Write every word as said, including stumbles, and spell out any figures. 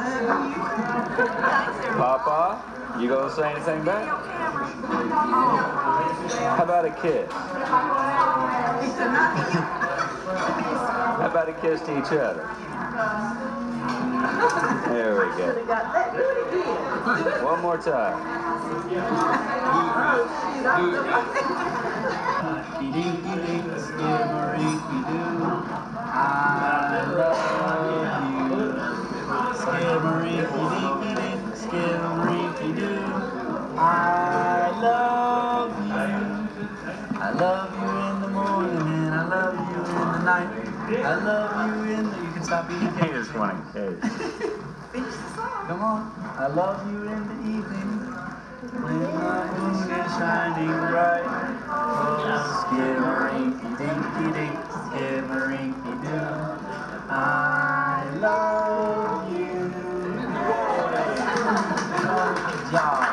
Papa, you gonna say anything back? How about a kiss? How about a kiss to each other? There we go. One more time. I love you. Skimmery-dee-dee-dee, skimmery-dee-doo. I love you. I love you in the morning and I love you in the night. I love you in the... You can stop eating cake. Just one cake. Come on. I love you in the evening when the moon is shining bright. Oh, skimmery-dee-dee-dee, skimmery-dee-doo. I love you. Good job.